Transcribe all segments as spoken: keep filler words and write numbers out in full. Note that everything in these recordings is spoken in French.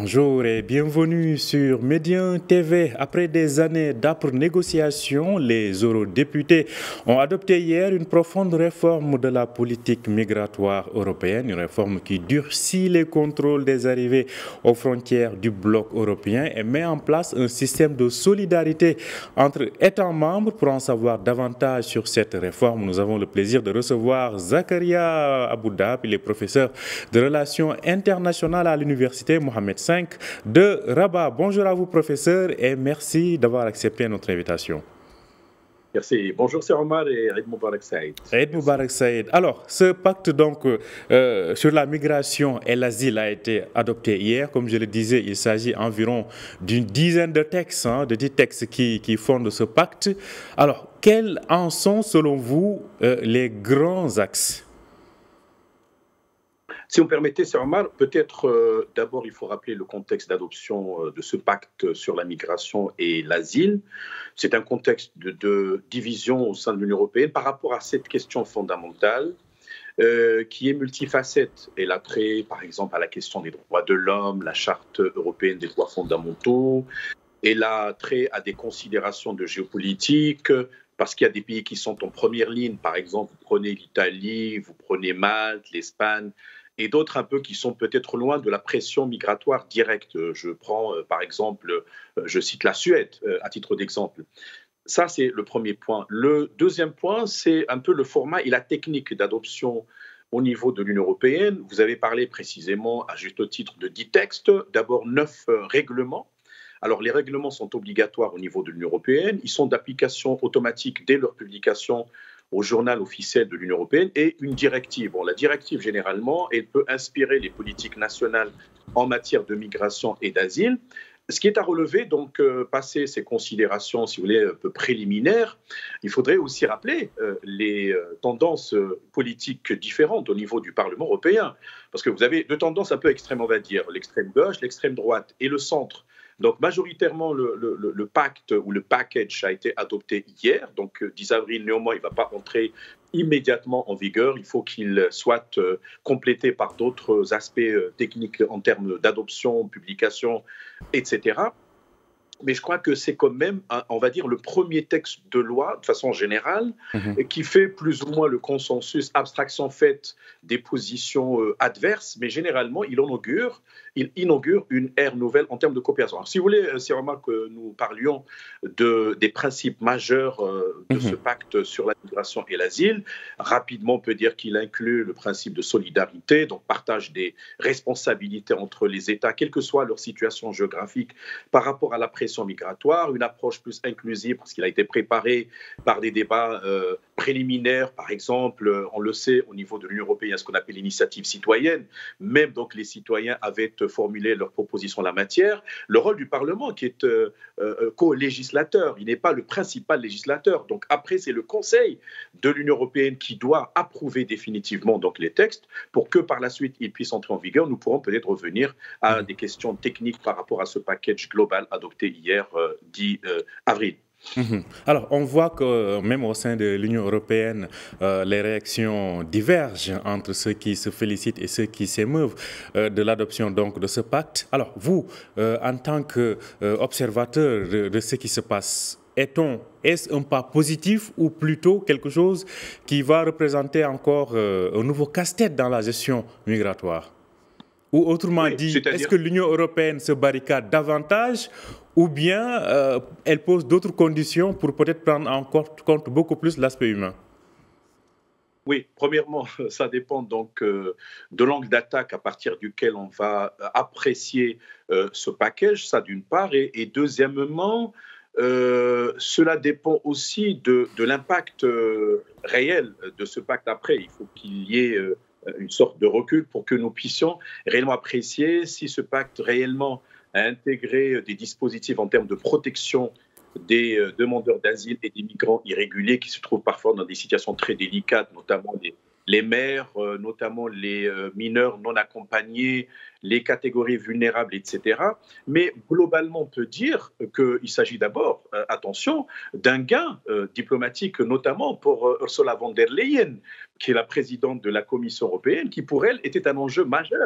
Bonjour et bienvenue sur Médien T V. Après des années d'âpres négociations, les eurodéputés ont adopté hier une profonde réforme de la politique migratoire européenne, une réforme qui durcit les contrôles des arrivées aux frontières du bloc européen et met en place un système de solidarité entre États membres. Pour en savoir davantage sur cette réforme, nous avons le plaisir de recevoir Zakaria Aboudab, il est professeur de relations internationales à l'université Mohamed cinq de Rabat. Bonjour à vous, professeur, et merci d'avoir accepté notre invitation. Merci. Bonjour, c'est Omar et Eid Mubarak Saïd. Eid Mubarak Saïd. Alors, ce pacte donc euh, sur la migration et l'asile a été adopté hier. Comme je le disais, il s'agit environ d'une dizaine de textes, hein, de dix textes qui, qui fondent ce pacte. Alors, quels en sont, selon vous, euh, les grands axes ? Si vous me permettez, Sir Omar, peut-être euh, d'abord il faut rappeler le contexte d'adoption euh, de ce pacte sur la migration et l'asile. C'est un contexte de, de division au sein de l'Union européenne par rapport à cette question fondamentale euh, qui est multifacette. Elle a trait par exemple à la question des droits de l'homme, la charte européenne des droits fondamentaux. Elle a trait à des considérations de géopolitique, parce qu'il y a des pays qui sont en première ligne. Par exemple, vous prenez l'Italie, vous prenez Malte, l'Espagne, et d'autres un peu qui sont peut-être loin de la pression migratoire directe. Je prends euh, par exemple, euh, je cite la Suède euh, à titre d'exemple. Ça, c'est le premier point. Le deuxième point, c'est un peu le format et la technique d'adoption au niveau de l'Union européenne. Vous avez parlé précisément, à juste titre, de dix textes. D'abord, neuf euh, règlements. Alors, les règlements sont obligatoires au niveau de l'Union européenne. Ils sont d'application automatique dès leur publication au journal officiel de l'Union européenne, et une directive. Bon, la directive, généralement, elle peut inspirer les politiques nationales en matière de migration et d'asile. Ce qui est à relever, donc, euh, passer ces considérations, si vous voulez, un peu préliminaires, il faudrait aussi rappeler euh, les euh, tendances euh, politiques différentes au niveau du Parlement européen. Parce que vous avez deux tendances un peu extrêmes, on va dire, l'extrême gauche, l'extrême droite et le centre. Donc, majoritairement, le, le, le pacte ou le package a été adopté hier. Donc, dix avril, néanmoins, il ne va pas entrer immédiatement en vigueur. Il faut qu'il soit euh, complété par d'autres aspects euh, techniques en termes d'adoption, publication, et cetera. Mais je crois que c'est quand même, un, on va dire, le premier texte de loi, de façon générale, mmh. qui fait plus ou moins le consensus, abstraction faite des positions euh, adverses, mais généralement, il inaugure, il inaugure une ère nouvelle en termes de coopération. Alors, si vous voulez, c'est vraiment que nous parlions de, des principes majeurs euh, de mmh. ce pacte sur la migration et l'asile. Rapidement, on peut dire qu'il inclut le principe de solidarité, donc partage des responsabilités entre les États, quelle que soit leur situation géographique, par rapport à la pression migratoire, une approche plus inclusive parce qu'il a été préparé par des débats euh, préliminaires, par exemple, on le sait, au niveau de l'Union européenne, ce qu'on appelle l'initiative citoyenne. Même donc les citoyens avaient formulé leurs propositions en la matière. Le rôle du Parlement qui est euh, euh, co-législateur, il n'est pas le principal législateur. Donc après, c'est le Conseil de l'Union européenne qui doit approuver définitivement donc les textes pour que par la suite ils puissent entrer en vigueur. Nous pourrons peut-être revenir à des questions techniques par rapport à ce package global adopté hier, euh, dix avril. Mmh. Alors, on voit que même au sein de l'Union européenne, euh, les réactions divergent entre ceux qui se félicitent et ceux qui s'émeuvent euh, de l'adoption donc de ce pacte. Alors, vous, euh, en tant qu'observateur euh, de, de ce qui se passe, est-on, est-ce un pas positif ou plutôt quelque chose qui va représenter encore euh, un nouveau casse-tête dans la gestion migratoire ? Ou autrement oui, dit, est-ce que l'Union européenne se barricade davantage ou bien euh, elle pose d'autres conditions pour peut-être prendre en compte beaucoup plus l'aspect humain? Oui, premièrement, ça dépend donc euh, de l'angle d'attaque à partir duquel on va apprécier euh, ce package, ça d'une part, et, et deuxièmement, euh, cela dépend aussi de, de l'impact euh, réel de ce pacte après. Il faut qu'il y ait euh, une sorte de recul pour que nous puissions réellement apprécier si ce pacte réellement a intégré des dispositifs en termes de protection des euh, demandeurs d'asile et des migrants irréguliers qui se trouvent parfois dans des situations très délicates, notamment les, les mères, euh, notamment les euh, mineurs non accompagnés, les catégories vulnérables, et cetera. Mais globalement, on peut dire qu'il s'agit d'abord, euh, attention, d'un gain euh, diplomatique, notamment pour euh, Ursula von der Leyen, qui est la présidente de la Commission européenne, qui pour elle était un enjeu majeur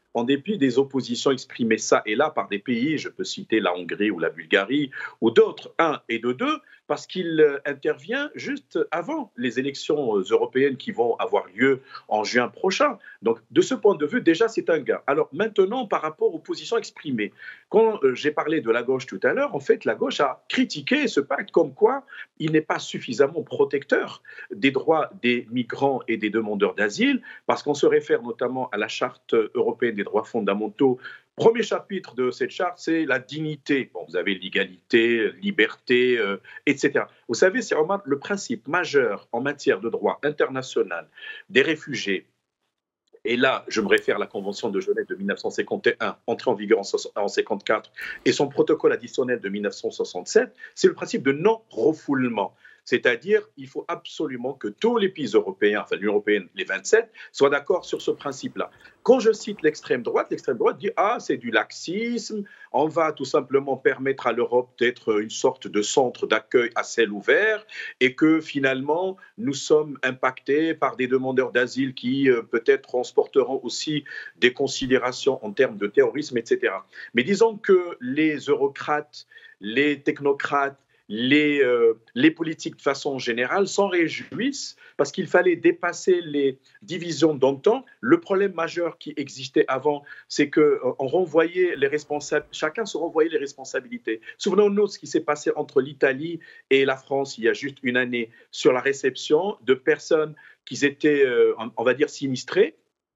en dépit des oppositions exprimées ça et là par des pays, je peux citer la Hongrie ou la Bulgarie ou d'autres, un et de deux, parce qu'il euh, intervient juste avant les élections euh, européennes qui vont avoir lieu en juin prochain. Donc, de ce point de vue, déjà, c'est un gain. Alors, maintenant, par rapport aux positions exprimées, quand euh, j'ai parlé de la gauche tout à l'heure, en fait, la gauche a critiqué ce pacte comme quoi il n'est pas suffisamment protecteur des droits des migrants et des demandeurs d'asile, parce qu'on se réfère notamment à la Charte européenne des droits fondamentaux. Premier chapitre de cette charte, c'est la dignité. Bon, vous avez l'égalité, liberté, euh, et cetera. Vous savez, c'est vraiment le principe majeur en matière de droit international des réfugiés. Et là, je me réfère à la Convention de Genève de mille neuf cent cinquante et un, entrée en vigueur en mille neuf cent cinquante-quatre, et son protocole additionnel de mille neuf cent soixante-sept, c'est le principe de non-refoulement. C'est-à-dire qu'il faut absolument que tous les pays européens, enfin l'Union européenne, les vingt-sept, soient d'accord sur ce principe-là. Quand je cite l'extrême droite, l'extrême droite dit « Ah, c'est du laxisme, on va tout simplement permettre à l'Europe d'être une sorte de centre d'accueil à ciel ouvert et que finalement, nous sommes impactés par des demandeurs d'asile qui euh, peut-être transporteront aussi des considérations en termes de terrorisme, et cetera » Mais disons que les eurocrates, les technocrates, Les, euh, les politiques de façon générale s'en réjouissent parce qu'il fallait dépasser les divisions d'antan. Le problème majeur qui existait avant, c'est qu'on euh, renvoyait les responsables, chacun se renvoyait les responsabilités. Souvenons-nous de ce qui s'est passé entre l'Italie et la France il y a juste une année sur la réception de personnes qui étaient, euh, on va dire, sinistrées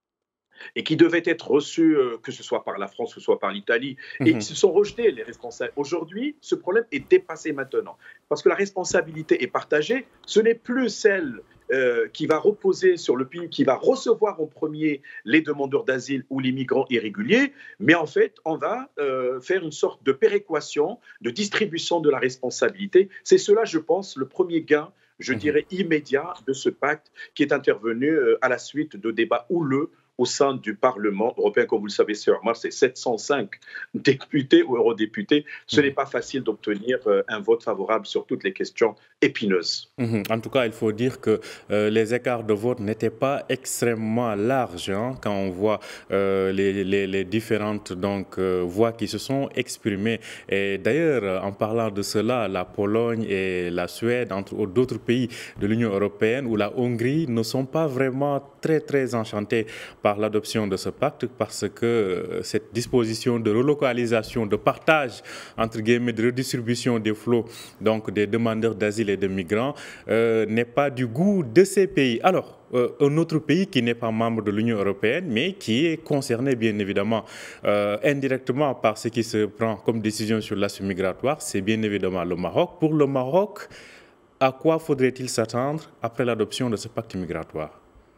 et qui devaient être reçus, euh, que ce soit par la France, que ce soit par l'Italie, et Mhm. qui se sont rejetés, les responsables. Aujourd'hui, ce problème est dépassé maintenant, parce que la responsabilité est partagée. Ce n'est plus celle euh, qui va reposer sur le pays qui va recevoir en premier les demandeurs d'asile ou les migrants irréguliers, mais en fait, on va euh, faire une sorte de péréquation, de distribution de la responsabilité. C'est cela, je pense, le premier gain, je Mhm. dirais, immédiat de ce pacte qui est intervenu euh, à la suite de débats houleux au sein du Parlement européen. Comme vous le savez, Sir Omar, c'est sept cent cinq députés ou eurodéputés. Ce n'est pas facile d'obtenir euh, un vote favorable sur toutes les questions épineuses. Mhm. En tout cas, il faut dire que euh, les écarts de vote n'étaient pas extrêmement larges hein, quand on voit euh, les, les, les différentes donc, euh, voix qui se sont exprimées. Et d'ailleurs, en parlant de cela, la Pologne et la Suède, entre autres d'autres pays de l'Union européenne ou la Hongrie, ne sont pas vraiment très, très enchantés par l'adoption de ce pacte parce que euh, cette disposition de relocalisation, de partage, entre guillemets, de redistribution des flots donc des demandeurs d'asile et de migrants euh, n'est pas du goût de ces pays. Alors, euh, un autre pays qui n'est pas membre de l'Union européenne, mais qui est concerné bien évidemment euh, indirectement par ce qui se prend comme décision sur l'aspect migratoire, c'est bien évidemment le Maroc. Pour le Maroc, à quoi faudrait-il s'attendre après l'adoption de ce pacte migratoire ?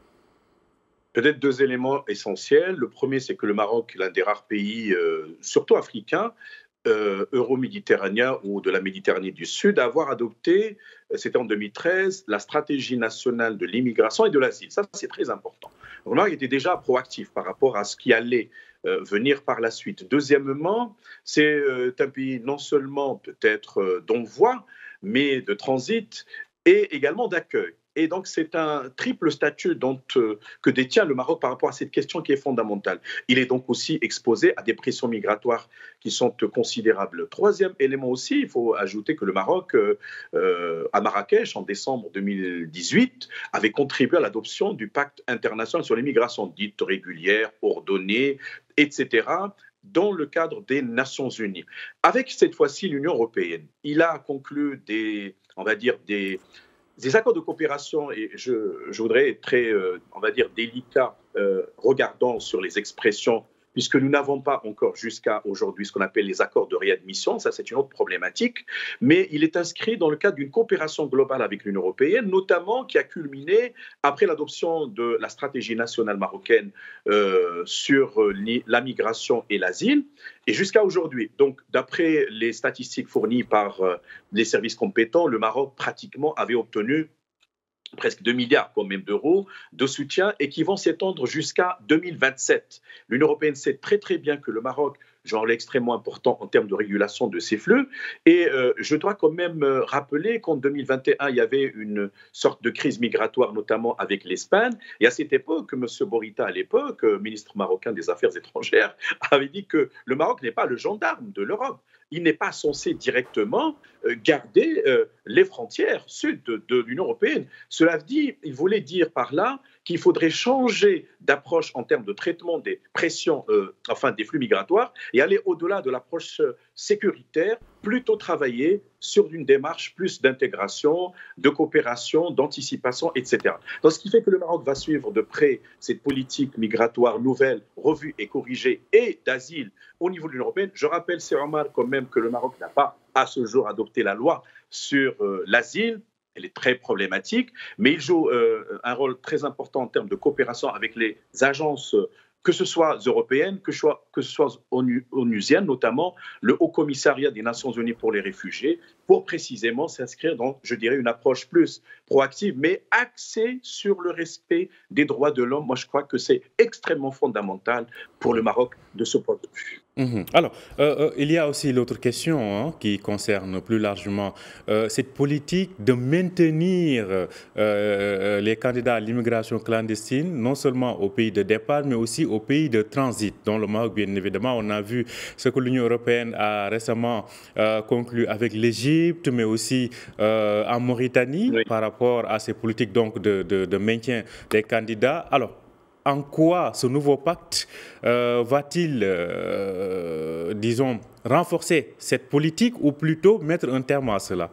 Peut-être deux éléments essentiels. Le premier, c'est que le Maroc est l'un des rares pays, euh, surtout africains, euh, euro-méditerranéens ou de la Méditerranée du Sud, à avoir adopté, c'était en deux mille treize, la stratégie nationale de l'immigration et de l'asile. Ça, c'est très important. Le Maroc était déjà proactif par rapport à ce qui allait euh, venir par la suite. Deuxièmement, c'est euh, un pays non seulement peut-être euh, d'envoi, mais de transit et également d'accueil. Et donc, c'est un triple statut dont, euh, que détient le Maroc par rapport à cette question qui est fondamentale. Il est donc aussi exposé à des pressions migratoires qui sont considérables. Troisième élément aussi, il faut ajouter que le Maroc, euh, euh, à Marrakech, en décembre deux mille dix-huit, avait contribué à l'adoption du pacte international sur l'immigration dite régulière, ordonnée, et cetera, dans le cadre des Nations Unies. Avec cette fois-ci l'Union européenne, il a conclu des, on va dire, des... Des accords de coopération, et je, je voudrais être très, euh, on va dire, délicat, euh, regardant sur les expressions, puisque nous n'avons pas encore jusqu'à aujourd'hui ce qu'on appelle les accords de réadmission, ça c'est une autre problématique, mais il est inscrit dans le cadre d'une coopération globale avec l'Union européenne, notamment qui a culminé après l'adoption de la stratégie nationale marocaine euh, sur euh, la migration et l'asile, et jusqu'à aujourd'hui. Donc, d'après les statistiques fournies par euh, les services compétents, le Maroc pratiquement avait obtenu presque deux milliards quand même d'euros de soutien et qui vont s'étendre jusqu'à deux mille vingt-sept. L'Union européenne sait très très bien que le Maroc, genre extrêmement important en termes de régulation de ces flux. Et euh, je dois quand même rappeler qu'en deux mille vingt et un, il y avait une sorte de crise migratoire, notamment avec l'Espagne. Et à cette époque, M. Borita, à l'époque, ministre marocain des Affaires étrangères, avait dit que le Maroc n'est pas le gendarme de l'Europe. Il n'est pas censé directement garder euh, les frontières sud de, de l'Union européenne. Cela dit, il voulait dire par là qu'il faudrait changer d'approche en termes de traitement des pressions, euh, enfin des flux migratoires, et aller au-delà de l'approche sécuritaire, plutôt travailler sur une démarche plus d'intégration, de coopération, d'anticipation, et cetera. Donc, ce qui fait que le Maroc va suivre de près cette politique migratoire nouvelle, revue et corrigée, et d'asile au niveau de l'Union européenne. Je rappelle, c'est Omar, quand même, que le Maroc n'a pas à ce jour adopté la loi sur euh, l'asile. Elle est très problématique, mais il joue euh, un rôle très important en termes de coopération avec les agences, que ce soit européennes, que ce soit, que ce soit onusiennes, notamment le Haut Commissariat des Nations Unies pour les réfugiés, pour précisément s'inscrire dans, je dirais, une approche plus proactive, mais axée sur le respect des droits de l'homme. Moi, je crois que c'est extrêmement fondamental pour le Maroc de ce point de vue. Mmh. Alors, euh, euh, il y a aussi l'autre question hein, qui concerne plus largement euh, cette politique de maintenir euh, euh, les candidats à l'immigration clandestine, non seulement au pays de départ, mais aussi au pays de transit. Dans le Maroc, bien évidemment, on a vu ce que l'Union européenne a récemment euh, conclu avec l'Égypte, mais aussi euh, en Mauritanie, oui, par rapport à ces politiques donc, de, de, de maintien des candidats. Alors, en quoi ce nouveau pacte euh, va-t-il, euh, disons, renforcer cette politique ou plutôt mettre un terme à cela?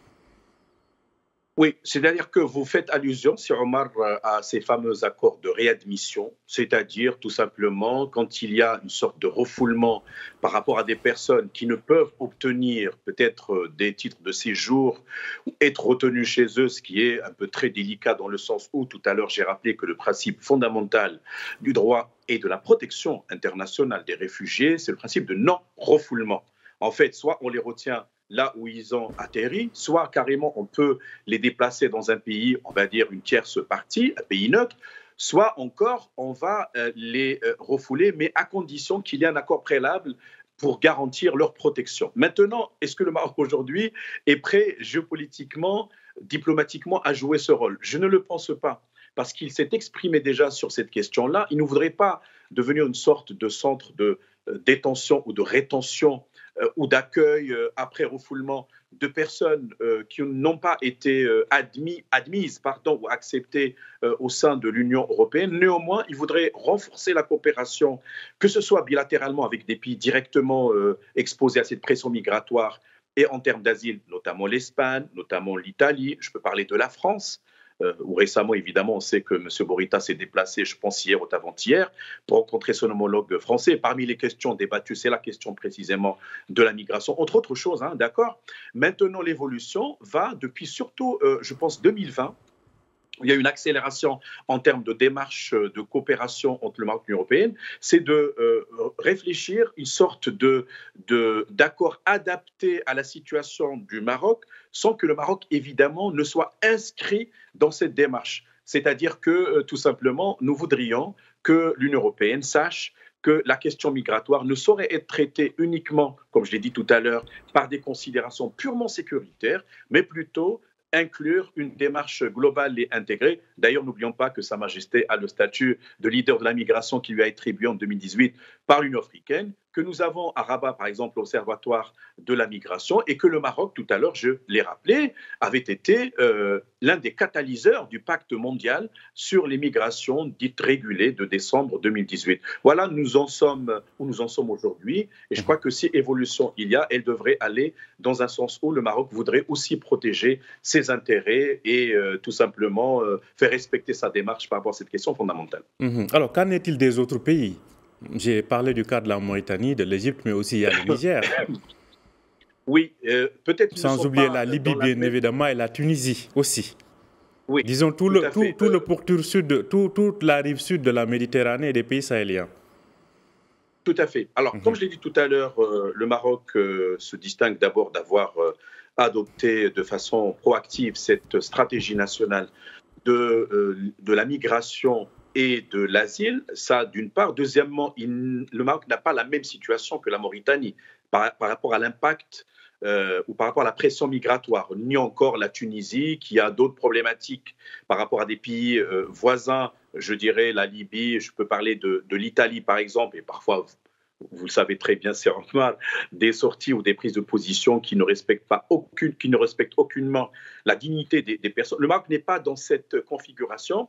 Oui, c'est-à-dire que vous faites allusion, Sir Omar, à ces fameux accords de réadmission, c'est-à-dire tout simplement quand il y a une sorte de refoulement par rapport à des personnes qui ne peuvent obtenir peut-être des titres de séjour ou être retenues chez eux, ce qui est un peu très délicat dans le sens où tout à l'heure j'ai rappelé que le principe fondamental du droit et de la protection internationale des réfugiés, c'est le principe de non-refoulement. En fait, soit on les retient là où ils ont atterri, soit carrément on peut les déplacer dans un pays, on va dire une tierce partie, un pays neutre, soit encore on va euh, les euh, refouler, mais à condition qu'il y ait un accord préalable pour garantir leur protection. Maintenant, est-ce que le Maroc aujourd'hui est prêt géopolitiquement, diplomatiquement à jouer ce rôle? Je ne le pense pas, parce qu'il s'est exprimé déjà sur cette question-là. Il ne voudrait pas devenir une sorte de centre de euh, détention ou de rétention Euh, ou d'accueil euh, après refoulement de personnes euh, qui n'ont pas été euh, admis, admises pardon, ou acceptées euh, au sein de l'Union européenne. Néanmoins, il voudrait renforcer la coopération, que ce soit bilatéralement avec des pays directement euh, exposés à cette pression migratoire et en termes d'asile, notamment l'Espagne, notamment l'Italie. Je peux parler de la France. Euh, où récemment, évidemment, on sait que M. Borita s'est déplacé, je pense, hier ou avant-hier, pour rencontrer son homologue français. Parmi les questions débattues, c'est la question précisément de la migration, entre autres choses, hein, d'accord. Maintenant, l'évolution va depuis surtout, euh, je pense, deux mille vingt. Il y a une accélération en termes de démarches de coopération entre le Maroc et l'Union européenne, c'est de euh, réfléchir une sorte de, de, d'accord adapté à la situation du Maroc, sans que le Maroc, évidemment, ne soit inscrit dans cette démarche. C'est-à-dire que, euh, tout simplement, nous voudrions que l'Union européenne sache que la question migratoire ne saurait être traitée uniquement, comme je l'ai dit tout à l'heure, par des considérations purement sécuritaires, mais plutôt inclure une démarche globale et intégrée. D'ailleurs, n'oublions pas que Sa Majesté a le statut de leader de la migration qui lui a été attribué en deux mille dix-huit par l'Union africaine, que nous avons à Rabat, par exemple, l'Observatoire de la migration, et que le Maroc, tout à l'heure, je l'ai rappelé, avait été euh, l'un des catalyseurs du pacte mondial sur les migrations dites régulées de décembre deux mille dix-huit. Voilà, nous en sommes où nous en sommes aujourd'hui, et je crois que si évolution il y a, elle devrait aller dans un sens où le Maroc voudrait aussi protéger ses intérêts et euh, tout simplement euh, faire respecter sa démarche par rapport à cette question fondamentale. Mmh. Alors, qu'en est-il des autres pays? J'ai parlé du cas de la Mauritanie, de l'Égypte, mais aussi il y a le Niger. Oui, euh, peut-être. Sans oublier la Libye, bien la... évidemment, et la Tunisie aussi. Oui. Disons tout, tout le, tout, tout euh... le pourtour sud, tout, toute la rive sud de la Méditerranée et des pays sahéliens. Tout à fait. Alors, mmh. comme je l'ai dit tout à l'heure, euh, le Maroc euh, se distingue d'abord d'avoir euh, adopté de façon proactive cette stratégie nationale de, euh, de la migration et de l'asile, ça d'une part. Deuxièmement, il, le Maroc n'a pas la même situation que la Mauritanie par, par rapport à l'impact euh, ou par rapport à la pression migratoire, ni encore la Tunisie qui a d'autres problématiques par rapport à des pays euh, voisins, je dirais la Libye, je peux parler de, de l'Italie par exemple, et parfois, vous le savez très bien, c'est normal, des sorties ou des prises de position qui ne respectent pas aucune, qui ne respectent aucunement la dignité des, des personnes. Le Maroc n'est pas dans cette configuration.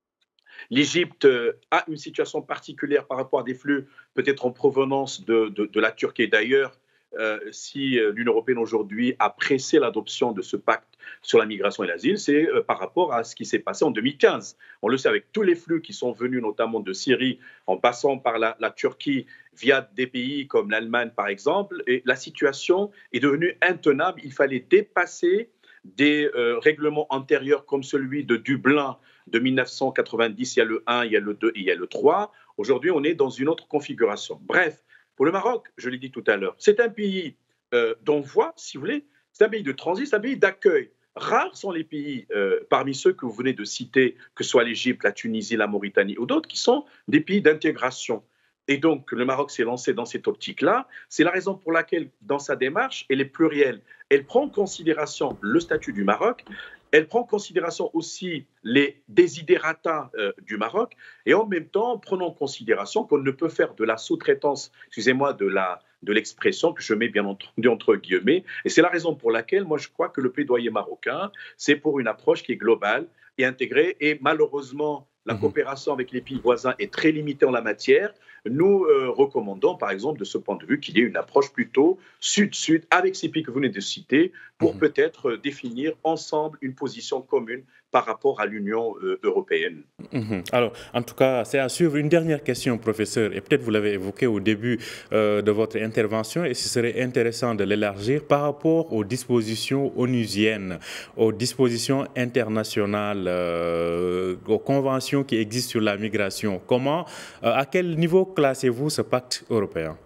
L'Égypte a une situation particulière par rapport à des flux peut-être en provenance de, de, de la Turquie. D'ailleurs, euh, si l'Union européenne aujourd'hui a pressé l'adoption de ce pacte sur la migration et l'asile, c'est euh, par rapport à ce qui s'est passé en deux mille quinze. On le sait avec tous les flux qui sont venus notamment de Syrie, en passant par la, la Turquie via des pays comme l'Allemagne par exemple, et la situation est devenue intenable. Il fallait dépasser des euh, règlements antérieurs comme celui de Dublin de mille neuf cent quatre-vingt-dix, il y a le un, il y a le deux et il y a le trois. Aujourd'hui, on est dans une autre configuration. Bref, pour le Maroc, je l'ai dit tout à l'heure, c'est un pays euh, d'envoi, si vous voulez, c'est un pays de transit, c'est un pays d'accueil. Rares sont les pays, euh, parmi ceux que vous venez de citer, que ce soit l'Égypte, la Tunisie, la Mauritanie ou d'autres, qui sont des pays d'intégration. Et donc, le Maroc s'est lancé dans cette optique-là. C'est la raison pour laquelle, dans sa démarche, elle est plurielle. Elle prend en considération le statut du Maroc, elle prend en considération aussi les desiderata euh, du Maroc, et en même temps, prenons en considération qu'on ne peut faire de la sous-traitance, excusez-moi, de la de l'expression que je mets bien entendu entre guillemets. Et c'est la raison pour laquelle, moi, je crois que le plaidoyer marocain, c'est pour une approche qui est globale et intégrée. Et malheureusement, la mmh. coopération avec les pays voisins est très limitée en la matière. Nous euh, recommandons, par exemple, de ce point de vue, qu'il y ait une approche plutôt sud-sud avec ces pays que vous venez de citer pour mmh. peut-être euh, définir ensemble une position commune par rapport à l'Union euh, européenne. Mmh. Alors, en tout cas, c'est à suivre. Une dernière question, professeur, et peut-être vous l'avez évoqué au début euh, de votre intervention, et ce serait intéressant de l'élargir par rapport aux dispositions onusiennes, aux dispositions internationales, euh, aux conventions qui existent sur la migration. Comment, euh, à quel niveau classez-vous ce pacte européen?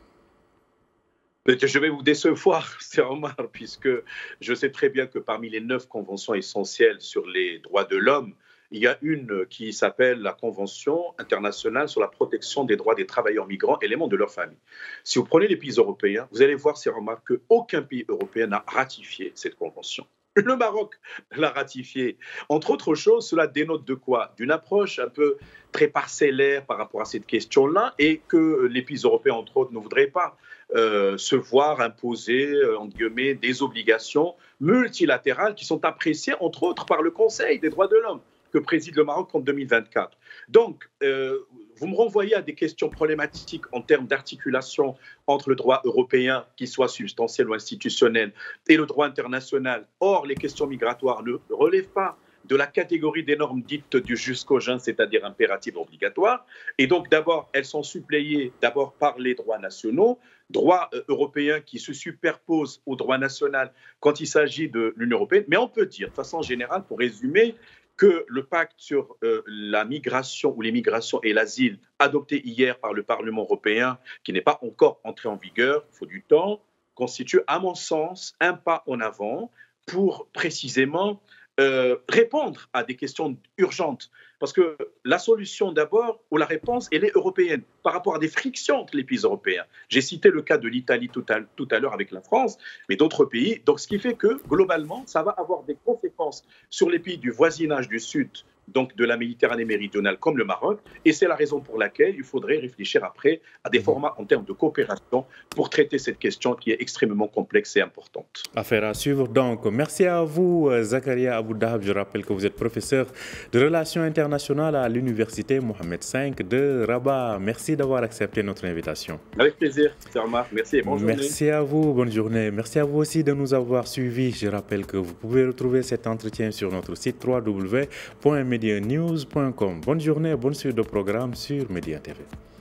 Je vais vous décevoir, c'est Omar, puisque je sais très bien que parmi les neuf conventions essentielles sur les droits de l'homme, il y a une qui s'appelle la Convention internationale sur la protection des droits des travailleurs migrants et les membres de leur famille. Si vous prenez les pays européens, vous allez voir, c'est Omar, qu'aucun pays européen n'a ratifié cette convention. Le Maroc l'a ratifié. Entre autres choses, cela dénote de quoi? D'une approche un peu très parcellaire par rapport à cette question-là et que les pays européens, entre autres, ne voudraient pas euh, se voir imposer, euh, entre guillemets, des obligations multilatérales qui sont appréciées, entre autres, par le Conseil des droits de l'homme que préside le Maroc en deux mille vingt-quatre. Donc, euh, vous me renvoyez à des questions problématiques en termes d'articulation entre le droit européen, qui soit substantiel ou institutionnel, et le droit international. Or, les questions migratoires ne relèvent pas de la catégorie des normes dites du jus cogent, c'est-à-dire impératives obligatoires. Et donc, d'abord, elles sont suppléées d'abord par les droits nationaux, droits euh, européens qui se superposent au droit national quand il s'agit de l'Union européenne. Mais on peut dire, de façon générale, pour résumer, que le pacte sur euh, la migration ou les migrations et l'asile adopté hier par le Parlement européen, qui n'est pas encore entré en vigueur, il faut du temps, constitue à mon sens un pas en avant pour précisément euh, répondre à des questions urgentes. Parce que la solution d'abord, ou la réponse, elle est européenne par rapport à des frictions entre les pays européens. J'ai cité le cas de l'Italie tout à, tout à l'heure avec la France, mais d'autres pays. Donc ce qui fait que globalement, ça va avoir des conséquences sur les pays du voisinage du Sud, donc de la Méditerranée méridionale comme le Maroc. Et c'est la raison pour laquelle il faudrait réfléchir après à des formats en termes de coopération pour traiter cette question qui est extrêmement complexe et importante. Affaire à suivre donc. Merci à vous, Zakaria Aboudahab. Je rappelle que vous êtes professeur de relations internationales à l'Université Mohamed cinq de Rabat. Merci d'avoir accepté notre invitation. Avec plaisir, Omar. Merci et bonne journée. Merci à vous, bonne journée. Merci à vous aussi de nous avoir suivis. Je rappelle que vous pouvez retrouver cet entretien sur notre site w w w point media news point com. Bonne journée, bonne suite de programme sur Média T V.